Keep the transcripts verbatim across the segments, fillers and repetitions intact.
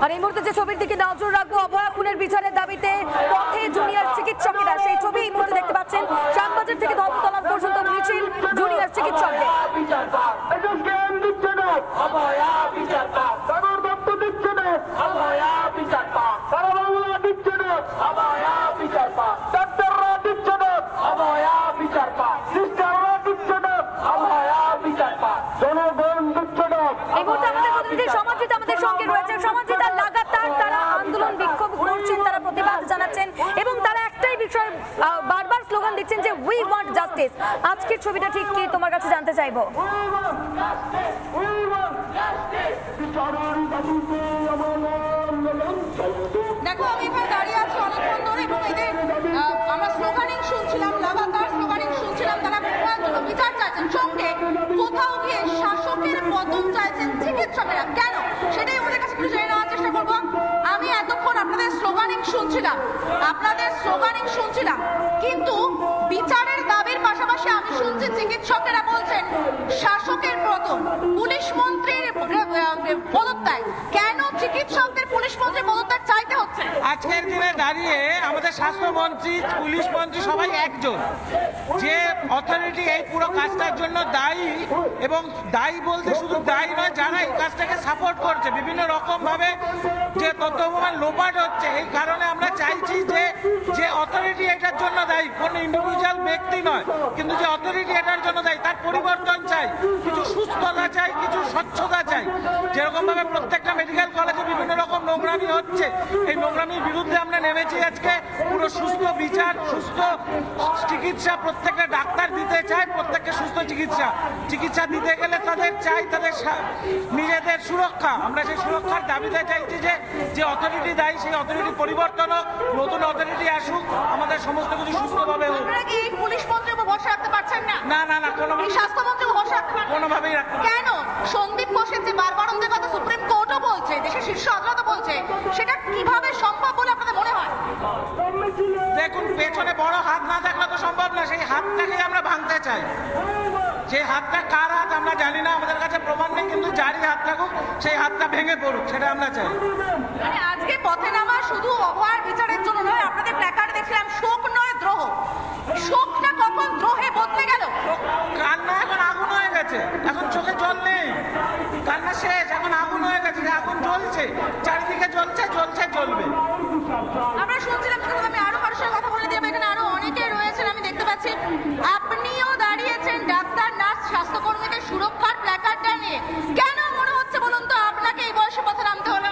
আর এই মুহূর্তে যে ছবির দিকে নজর রাখবো, অভয়া খুনের বিচারের দাবিতে পথে জুনিয়র চিকিৎসকেরা, সেই ছবি এই মুহূর্তে দেখতে পাচ্ছেন। শ্যামবাজার থেকে ধর্মতলা পর্যন্ত মিছিল জুনিয়র চিকিৎসকদের। এই মুহূর্তে আমাদের প্রতিনিধি সমাজিত আমাদের সঙ্গে রয়েছে। সমাজিত লাগাতার তারা আন্দোলন বিক্ষোভ করছেন, তারা প্রতিবাদ জানাচ্ছেন এবং তারা একটাই বিষয় বারবার স্লোগান দিচ্ছেন যে উই ওয়ান্ট জাস্টিস। আজকের ছবিটা ঠিক কি তোমার কাছে জানতে চাইবো। দেখো, আমি এখানে দাঁড়িয়ে আছি অনেকক্ষণ ধরে এবং এদের আমরা স্লোগানিং শুনছিলাম, লাগাতার স্লোগানিং শুনছিলাম। তারা জন্য বিচার চাইছেন, সঙ্গে কোথাও গিয়ে শাসকের পতন চাইছেন চিকিৎসকেরা। কেন সেটাই আমাদের কাছে একটু জেনে নেওয়ার চেষ্টা করবো। আমি এতক্ষণ আপনাদের স্লোগানিং শুনছিলাম আপনাদের স্লোগানিং শুনছিলাম কিন্তু বিচারের দাবির পাশাপাশি আমি শুনছি চিকিৎসকেরা বলছেন শাসকের পতন, পুলিশ মন্ত্রীর পদত্যাগ। কেন চিকিৎসকদের পুলিশ মন্ত্রীর পদত্যাগ চাইতে হচ্ছে? আজকের দিনে দাঁড়িয়ে আমাদের স্বাস্থ্যমন্ত্রী, পুলিশ মন্ত্রী সবাই একজন, যে অথরিটি এই পুরো কাজটার জন্য দায়ী, এবং দায়ী বলতে শুধু দায়ী নয়, যারা এই কাজটাকে সাপোর্ট করছে বিভিন্ন রকম ভাবে যে তথ্য প্রমাণ লোপাট হচ্ছে। এই কারণে আমরা চাইছি যে যে অথরিটি এটার জন্য দায়ী, কোনো ইন্ডিভিজুয়াল ব্যক্তি নয়, কিন্তু যে অথরিটি এটার জন্য দায়ী তার পরিবর্তন চাই, কিছু সুস্থতা চাই, কিছু স্বচ্ছতা চাই। যেরকম ভাবে প্রত্যেকটা মেডিকেল কলেজে বিভিন্ন রকম নোংরামি হচ্ছে, এই নোংরামির বিরুদ্ধে আমরা নেমেছি আজকে। পুরো সুস্থ বিচার, সুস্থ চিকিৎসা প্রত্যেকটা ডাক্তার দিতে চায়, প্রত্যেককে সুস্থ চিকিৎসা চিকিৎসা দিতে গেলে তাদের চাই তাদের নিজেদের সুরক্ষা। আমরা সেই সুরক্ষার দাবিতে চাইছি যে যে অথরিটি দায়ী সেই অথরিটি পরিবর্তন হোক, নতুন অথরিটি আসুক, আমাদের সমস্ত কিছু সুস্থভাবে হোক। আপনারা কি পুলিশ মন্ত্রীর উপর ভরসা রাখতে পারছেন না? না না না কোনোভাবেই স্বাস্থ্যমন্ত্রীর উপর ভরসা রাখতে পারছেন না? কোনোভাবেই রাখতে। কেন? সন্দীপ ঘোষের যে বারবারন্তের কথা সুপ্রিম কোর্টও বলছে, দেশের শীর্ষ আদালতও বলছে, সেটা কিভাবে সম্ভব বলে আপনাদের মনে হয়? দেখুন, পেছনে বড় হাত না থাকলে তো সম্ভব না, সেই হাতটাকে আমরা ভাঙতে চাই। যে হাতটা কার হাত আমরা জানি না, আমাদের কাছে প্রমাণ নেই, কিন্তু যারই হাত থাকুক সেই হাতটা ভেঙে পড়ুক, সেটা আমরা চাই। মানে আজকে পথে নামা শুধু অভয়ার বিচারের জন্য নয়, আপনাদের প্ল্যাকার্ডে দেখলাম শোক নয় দ্রোহ। শোকটা কখন দ্রোহে বদলে গেল? কান্না এখন আগুন হয়ে গেছে, এখন চোখে জল নেই, কান্না শেষ, এখন আগুন হয়ে গেছে, আগুন জ্বলছে, চারিদিকে জ্বলছে, জ্বলছে, জ্বলবে। আমরা শুনছিলাম, আমি আরো কারোর সঙ্গে কথা বলে দিলাম, এখানে আরো অনেকে রয়েছেন আমি দেখতে পাচ্ছি। আপনিও দাঁড়িয়েছেন ডাক্তার, নার্স, স্বাস্থ্যকর্মীদের সুরক্ষার প্ল্যাকার্ডটা নিয়ে। কেন মনে হচ্ছে বলুন তো আপনাকে এই বয়সে পথে নামতে হলো?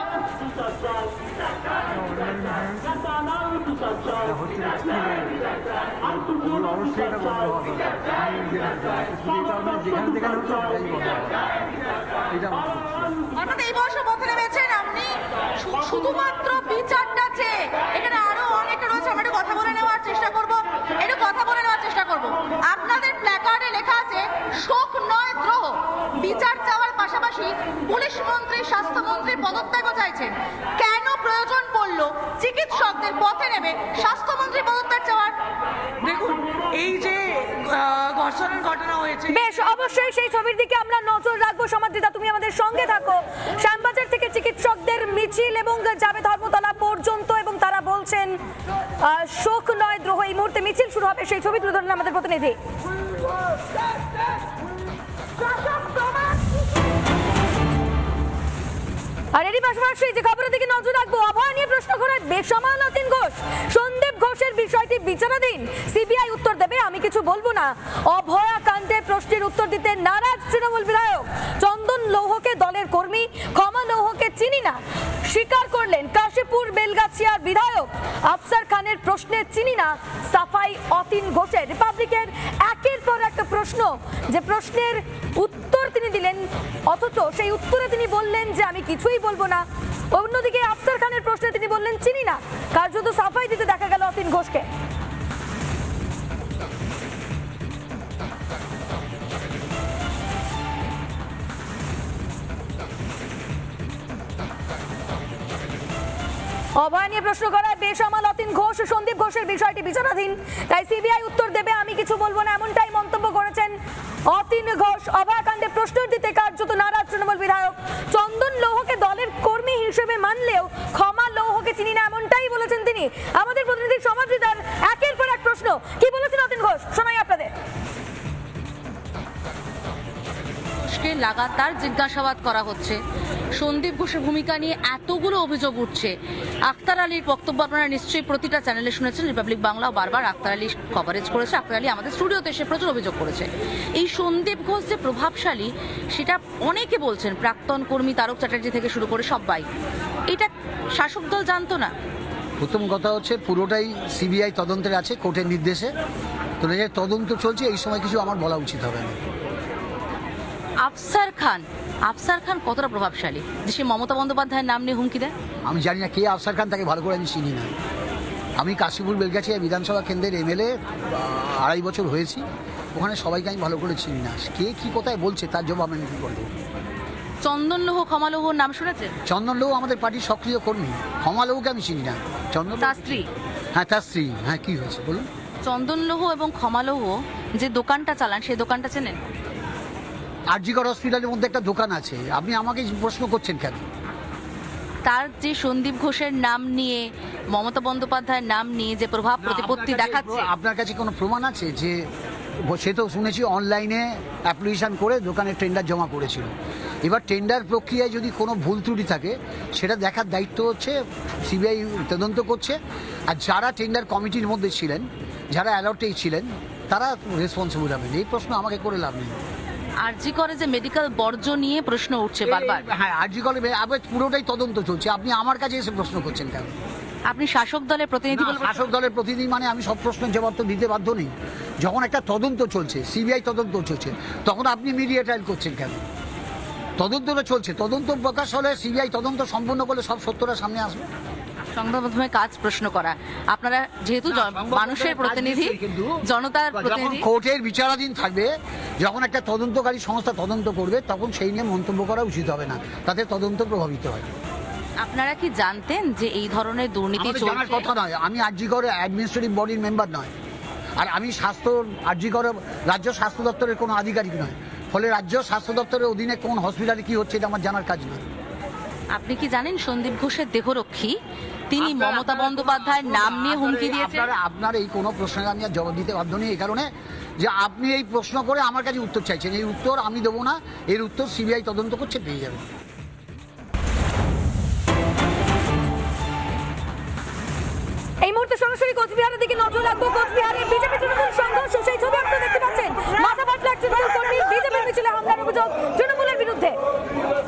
অর্থাৎ এই বয়সে পথে নেমেছেন আপনি শুধুমাত্র বিচারটা চেয়ে। এখানে আরো অনেকে রয়েছে, আমরা একটু কথা বলে নেওয়ার চেষ্টা করবো একটু কথা বলে নেওয়ার চেষ্টা করবো আপনাদের প্ল্যাকার্ডে লেখা আছে শোক নয় দ্রোহ। বিচার চাওয়ার পাশাপাশি পুলিশ মন্ত্রী, স্বাস্থ্যমন্ত্রীর পদত্যাগও চাইছেন। কেন প্রয়োজন পড়লো চিকিৎসকদের পথে নেমে স্বাস্থ্যমন্ত্রীর পদত্যাগ চাওয়ার? দেখুন, এই যে ধর্ষণের ঘটনা হয়েছে, বেশ, অবশ্যই সেই ছবির দিকে আমরা নজর রাখবো। সমাজিতা, তুমি আমাদের সঙ্গে থাকো। শ্যামবাজার থেকে চিকিৎসকদের মিছিল এবং যাবে ধর্মতলা পর্যন্ত, এবং তারা বলছেন শোক নয় দ্রোহ। এই মুহূর্তে মিছিল শুরু হবে, সেই ছবি তুলে ধরেন আমাদের প্রতিনিধি। আর এরই পাশাপাশি যে খবরের দিকে নজর রাখবো, অভয়া নিয়ে প্রশ্ন করার বেসামাল অতীন ঘোষ, সন্দীপ ঘোষের বিষয়টি বিচারাধীন, সিবিআই উত্তর দেবে, আমি কিছু বলবো না। অভয়া কাণ্ডে প্রশ্নের উত্তর দিতে নারাজ তৃণমূল বিধায়ক। চন্দন লৌহকে দলের কর্মী, ক্ষমা লৌহকে চিনি না স্বীকার করলেন কাশীপুর বেলগাছিয়ার বিধায়ক। আফসার খানের প্রশ্নের চিনি না সাফাই অতীন ঘোষের। রিপাবলিকের একের পর একটা প্রশ্ন, যে প্রশ্নের উত্তর তিনি দিলেন, অথচ সেই উত্তরে তিনি বললেন যে আমি কিছুই বলবো না। অন্যদিকে আফসার খানের প্রশ্নে তিনি বললেন চিনি না। কার্যত সাফাই দিতে দেখা গেল অতীন ঘোষকে। অভয়া নিয়ে প্রশ্ন করায় বেসামাল অতীন ঘোষ, সন্দীপ ঘোষের বিষয়টি বিচারাধীন, তাই সিবিআই উত্তর দেবে, আমি কিছু বলবো না, এমনটাই মন্তব্য করেছেন অতীন ঘোষ। অভয়া কাণ্ডে প্রশ্ন দিতে কার্যত নারাজ তৃণমূল বিধায়ক। চন্দন লৌহকে দলের কর্মী হিসেবে ভাবে মানলেও ক্ষমা লৌহকে চিনি না এমনটাই বলেছেন তিনি। আমাদের প্রতিনিধি সমাজবিদার একের পর এক প্রশ্ন কি বলেছেন অতীন ঘোষ, শোনাই আপনাদের। লাগাতার জিজ্ঞাসাবাদ করা হচ্ছে, সন্দীপ ঘোষের ভূমিকা নিয়ে এতগুলো অভিযোগ উঠছে। আক্তার আলীর বক্তব্য আপনারা নিশ্চয়ই প্রতিটা চ্যানেলে শুনেছেন, রিপাবলিক বাংলাও বারবার আক্তার আলী কভারেজ করেছে। আক্তার আলী আমাদের স্টুডিওতে এসে প্রচুর অভিযোগ করেছে। এই সন্দীপ ঘোষ যে প্রভাবশালী সেটা অনেকে বলছেন, প্রাক্তন কর্মী তারক চ্যাটার্জি থেকে শুরু করে সবাই। এটা শাসক দল জানতো না? প্রথম কথা হচ্ছে পুরোটাই সিবিআই তদন্তের আছে, কোর্টের নির্দেশে তো তদন্ত চলছে। এই সময় কিছু আমার বলা উচিত হবে না। আফসার খান আফসার খান কতটা প্রভাবশালী যে সে মমতা বন্দ্যোপাধ্যায়ের নাম নিয়ে হুমকি দেয়? আমি জানি না কে আফসার খান, তাকে ভালো করে আমি চিনি না। আমি কাশীপুর বেলগাছিয়া বিধানসভা কেন্দ্রের এমএলএ আড়াই বছর হয়েছি, ওখানে সবাইকে আমি ভালো করে চিনি না। কে কি কোথায় বলছে তার জবাব আমি কি করবো? চন্দন লোহ, ক্ষমা লোহর নাম শুনেছেন? চন্দন লোহ আমাদের পার্টির সক্রিয় কর্মী। ক্ষমা লোহকে আমি চিনি না। চন্দন তার স্ত্রী? হ্যাঁ, তার স্ত্রী। হ্যাঁ, কি হয়েছে বলুন? চন্দন লোহ এবং ক্ষমা লোহ যে দোকানটা চালান, সেই দোকানটা চেনেন? আরজিকর হসপিটালের মধ্যে একটা দোকান আছে, আপনি আমাকে প্রশ্ন করছেন কেন? তার যে সন্দীপ ঘোষের নাম নিয়ে, মমতা বন্দ্যোপাধ্যায়ের নাম নিয়ে যে প্রভাব প্রতিপত্তি দেখাচ্ছে, আপনার কাছে কোনো প্রমাণ আছে? যে সে তো শুনেছি অনলাইনে অ্যাপ্লিকেশন করে দোকানে টেন্ডার জমা করেছিল। এবার টেন্ডার প্রক্রিয়ায় যদি কোনো ভুল ত্রুটি থাকে সেটা দেখার দায়িত্ব হচ্ছে সিবিআই তদন্ত করছে। আর যারা টেন্ডার কমিটির মধ্যে ছিলেন, যারা অ্যালার্টেই ছিলেন, তারা রেসপন্সিবল হবেন। এই প্রশ্ন আমাকে করে লাভ নেই। আরজি করে যে মেডিকেল বর্জ্য নিয়ে প্রশ্ন উঠছে বারবার। হ্যাঁ, আরজি করে আবার পুরোটাই তদন্ত চলছে। আপনি আমার কাছে এসে প্রশ্ন করছেন কেন? আপনি শাসক দলের প্রতিনিধি বলে? শাসক দলের প্রতিনিধি মানে আমি সব প্রশ্নের জবাব তো দিতে বাধ্য নেই। যখন একটা তদন্ত চলছে, সিবিআই তদন্ত চলছে, তখন আপনি মিডিয়া ট্রায়াল করছেন কেন? তদন্তটা চলছে, তদন্ত প্রকাশ হলে সিবিআই তদন্ত সম্পূর্ণ করলে সব সত্যটা সামনে আসবে। সংবাদ মাধ্যমে কাজ প্রশ্ন করা, আপনারা যেহেতু মানুষের প্রতিনিধি, জনতার প্রতিনিধি, কোর্টের বিচারাধীন থাকবে, যখন একটা তদন্তকারী সংস্থা তদন্ত করবে তখন সেই নিয়ে মন্তব্য করা উচিত হবে না, তাতে তদন্ত প্রভাবিত হয়। আপনারা কি জানতেন যে এই ধরনের দুর্নীতি চলছে? জানার কথা নয়, আমি আরজিকর অ্যাডমিনিস্ট্রেটিভ বডির মেম্বার নয়, আর আমি স্বাস্থ্য আরজিকর রাজ্য স্বাস্থ্য দপ্তরের কোনো আধিকারিক নয়। ফলে রাজ্য স্বাস্থ্য দপ্তরের অধীনে কোন হসপিটালে কি হচ্ছে এটা আমার জানার কাজ নয়। আপনি কি জানেন সন্দীপ ঘোষের দেহরক্ষী তিনি মমতা বন্দ্যোপাধ্যায়ের নাম নিয়ে হুমকি দিয়েছেন? আপনার এই কোনো প্রশ্নের আমি আর জবাব দিতে বাধ্য নেই, এই কারণে যে আপনি এই প্রশ্ন করে আমার কাছে উত্তর চাইছেন। এই উত্তর আমি দেবো না, এর উত্তর সিবিআই তদন্ত করছে, পেয়ে যাবেন। এই মুহূর্তে সরাসরি কোচবিহারের দিকে নজর রাখবো। কোচবিহারে বিজেপি তৃণমূল সংঘর্ষ, সেই ছবি আপনারা দেখতে পাচ্ছেন। মাথা ফাটলো এক তৃণমূল কর্মী, বিজেপির মিছিলে হামলার অভিযোগ তৃণমূলের বিরুদ্ধে।